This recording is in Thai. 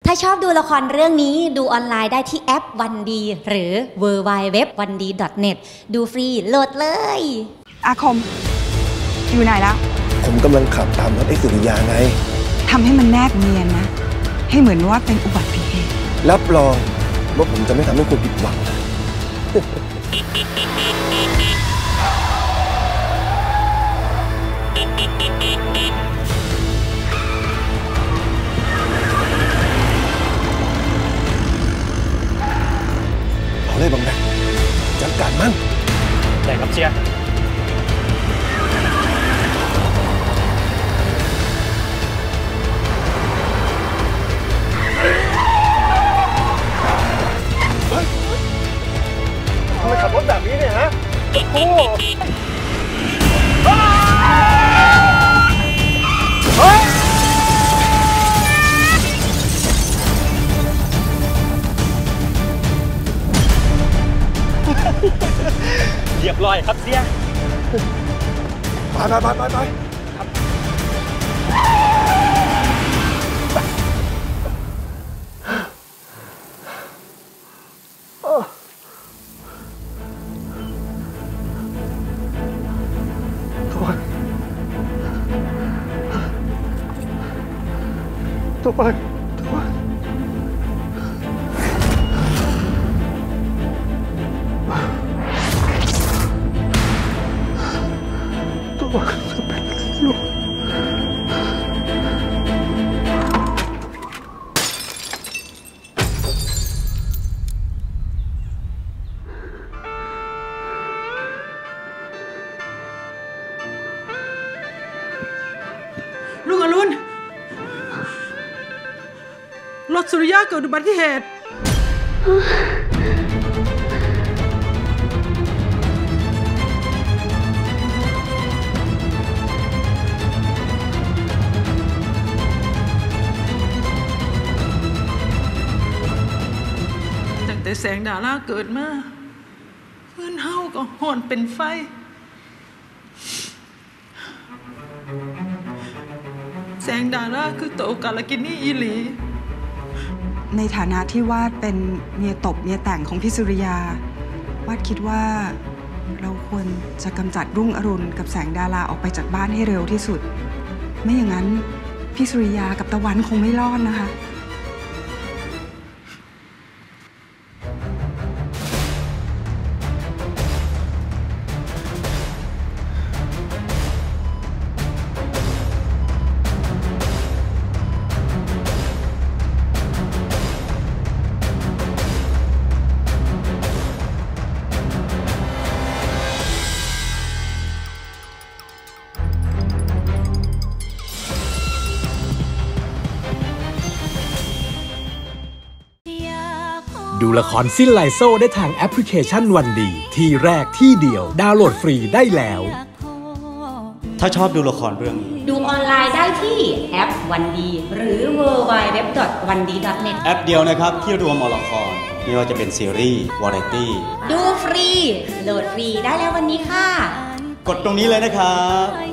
ถ้าชอบดูละครเรื่องนี้ดูออนไลน์ได้ที่แอปวันดีหรือ www.wandi.net ดูฟรีโหลดเลยอาคมอยู่ไหนแล้วผมกำลังขับตามรถไอ้สุริยาไงทำให้มันแนบเนียนนะให้เหมือนว่าเป็นอุบัติเหตุรับรองว่าผมจะไม่ทำให้คุณผิดหวังเอาเลยบังแบกจัดการมันได้ครับเชียร์ทำไมขับรถแบบนี้เนี่ยฮะโอ้เรียบร้อยครับเสียไปครับทุกคนจะเป็นอะไรอยู่ลุงอรุณรถสุริยะเกิดอุบัติเหตุตั้งแต่แสงดาราเกิดมาเพื่อนเฮาก็ห่อนเป็นไฟแสงดาราคือโตกาลกินีอีหลีในฐานะที่วาดเป็นเมียตบเมียแต่งของพี่สุริยาวาดคิดว่าเราควรจะกำจัดรุ่งอรุณกับแสงดาราออกไปจากบ้านให้เร็วที่สุดไม่อย่างนั้นพี่สุริยากับตะวันคงไม่รอดนะคะดูละครสิ้นไลโซ่ได้ทางแอปพลิเคชันวันดีที่แรกที่เดียวดาวน์โหลดฟรีได้แล้วถ้าชอบดูละครเรื่องนี้ดูออนไลน์ได้ที่แอปวันดีหรือ www.wandi.net แอปเดียวนะครับที่รวมอละครไม่ว่าจะเป็นซีรีส์วาไรตี้ดูฟรีโหลดฟรีได้แล้ววันนี้ค่ะกดตรงนี้เลยนะครับ